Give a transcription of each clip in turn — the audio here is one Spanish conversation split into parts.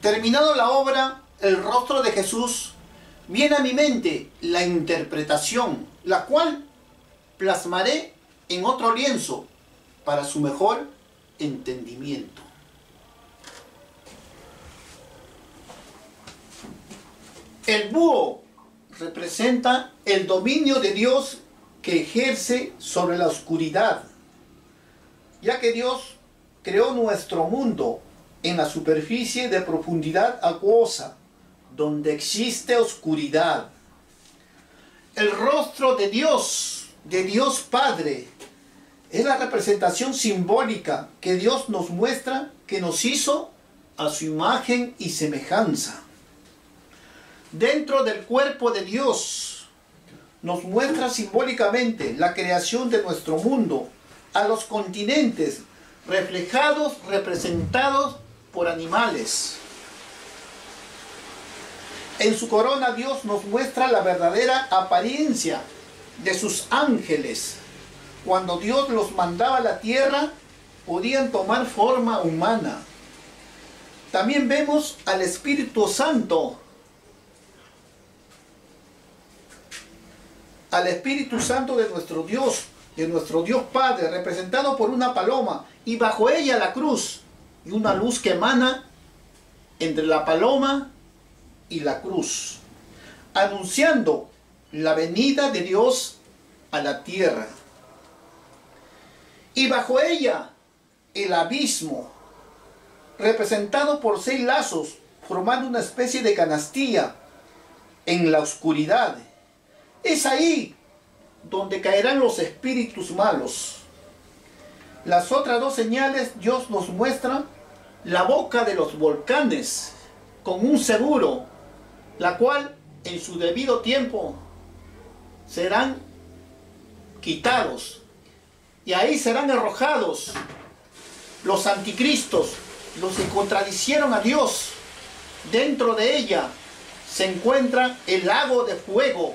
Terminado la obra, el rostro de Jesús, viene a mi mente la interpretación, la cual plasmaré en otro lienzo para su mejor entendimiento. El búho representa el dominio de Dios que ejerce sobre la oscuridad, ya que Dios creó nuestro mundo en la superficie de profundidad acuosa, donde existe oscuridad. El rostro de Dios Padre, es la representación simbólica que Dios nos muestra que nos hizo a su imagen y semejanza. Dentro del cuerpo de Dios nos muestra simbólicamente la creación de nuestro mundo, a los continentes representados por animales. En su corona Dios nos muestra la verdadera apariencia de sus ángeles. Cuando Dios los mandaba a la tierra, podían tomar forma humana. También vemos al Espíritu Santo. Al Espíritu Santo de nuestro Dios Padre, representado por una paloma, y bajo ella la cruz, y una luz que emana entre la paloma y la cruz, anunciando la venida de Dios a la tierra. Y bajo ella el abismo, representado por 6 lazos, formando una especie de canastilla en la oscuridad. Es ahí donde caerán los espíritus malos. Las otras 2 señales Dios nos muestra la boca de los volcanes con un seguro, la cual en su debido tiempo serán quitados, y ahí serán arrojados los anticristos, los que contradicieron a Dios. Dentro de ella se encuentra el lago de fuego.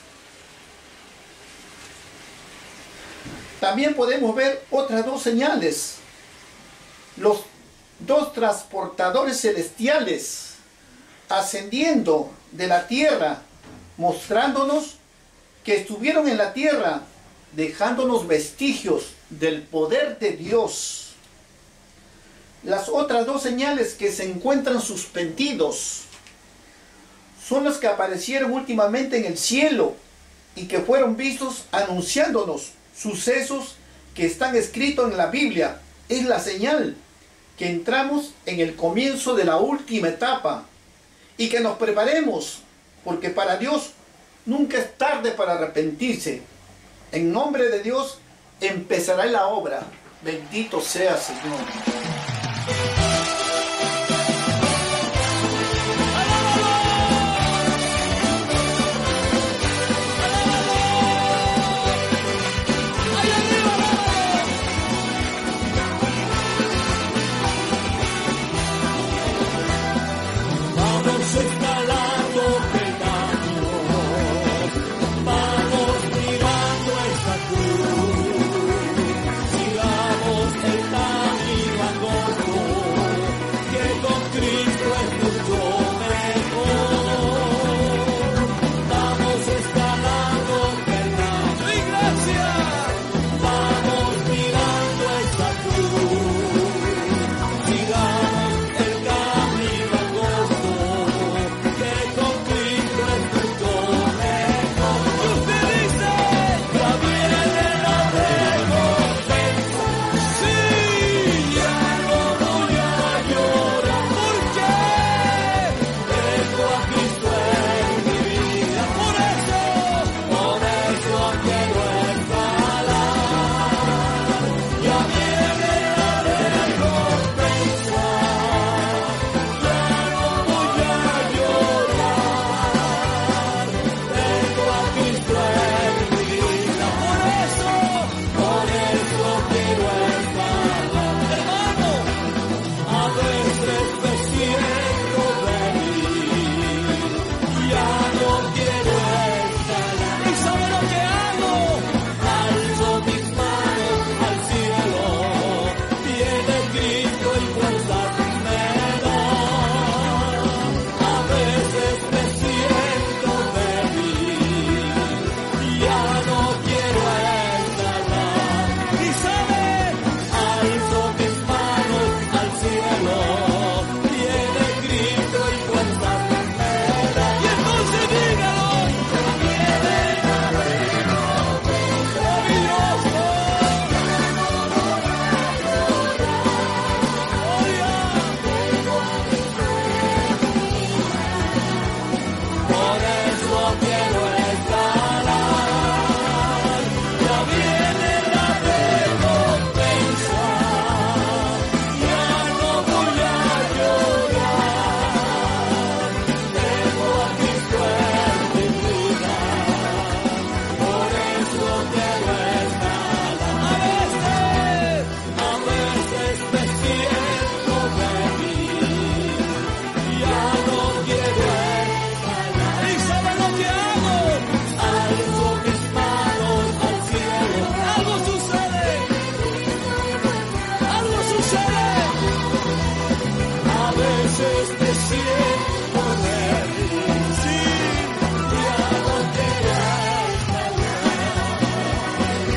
También podemos ver otras 2 señales, los 2 transportadores celestiales ascendiendo de la tierra, mostrándonos que estuvieron en la tierra, dejándonos vestigios del poder de Dios. Las otras 2 señales que se encuentran suspendidos son las que aparecieron últimamente en el cielo y que fueron vistos anunciándonos sucesos que están escritos en la Biblia. Es la señal que entramos en el comienzo de la última etapa y que nos preparemos, porque para Dios nunca es tarde para arrepentirse. En nombre de Dios empezará la obra. Bendito sea Señor. Sigamos el camino. quiero estar. A veces me siento débil, ya no quiero estar. ¿Y sabe lo que hago? Alzo mis manos al cielo. Algo sucede. Algo sucede. A veces me siento débil, sí, ya no quiero estar.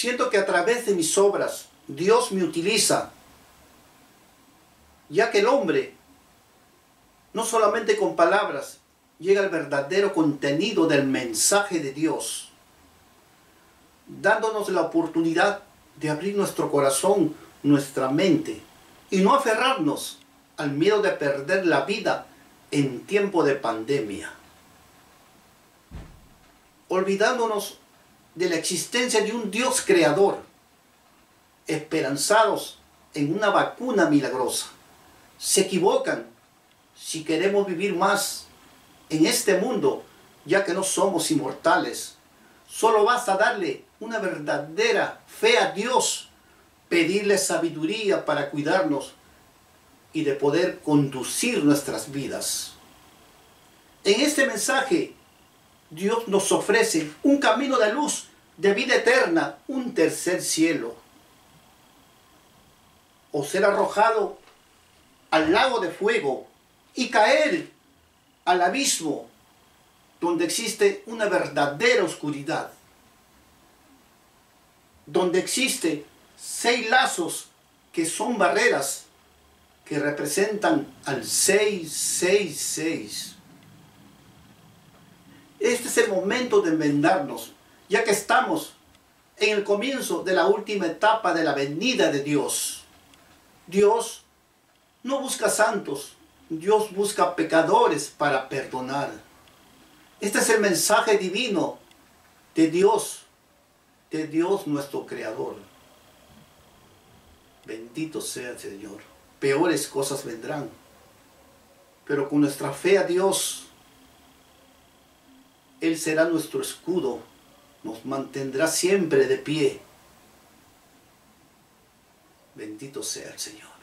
siento que a través de mis obras Dios me utiliza, ya que el hombre, no solamente con palabras, llega al verdadero contenido del mensaje de Dios, dándonos la oportunidad de abrir nuestro corazón, nuestra mente, y no aferrarnos al miedo de perder la vida en tiempo de pandemia, olvidándonos de la existencia de un Dios creador, esperanzados en una vacuna milagrosa. Se equivocan si queremos vivir más en este mundo, ya que no somos inmortales. Solo basta darle una verdadera fe a Dios, pedirle sabiduría para cuidarnos y de poder conducir nuestras vidas. En este mensaje, Dios nos ofrece un camino de luz, de vida eterna, un tercer cielo. O ser arrojado al lago de fuego y caer al abismo donde existe una verdadera oscuridad, donde existe 6 lazos que son barreras que representan al 666. Este es el momento de enmendarnos, ya que estamos en el comienzo de la última etapa de la venida de Dios. Dios no busca santos, Dios busca pecadores para perdonar. Este es el mensaje divino de Dios nuestro Creador. Bendito sea el Señor. Peores cosas vendrán, pero con nuestra fe a Dios, Él será nuestro escudo, nos mantendrá siempre de pie. Bendito sea el Señor.